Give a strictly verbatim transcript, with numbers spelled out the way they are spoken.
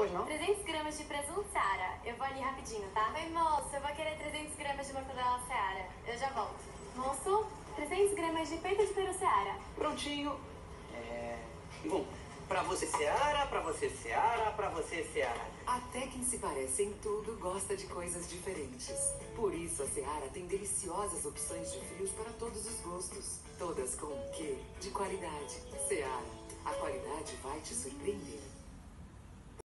Pois não? trezentos gramas de presunto Seara. Eu vou ali rapidinho, tá? Oi, moço, eu vou querer trezentos gramas de mortadela Seara. Eu já volto. Moço, trezentos gramas de peito de peru Seara. Prontinho. É... Bom, pra você Seara, pra você Seara, pra você Seara. Até quem se parece em tudo gosta de coisas diferentes. Por isso a Seara tem deliciosas opções de frios para todos os gostos. Todas com um quê de qualidade. Seara, a qualidade vai te surpreender.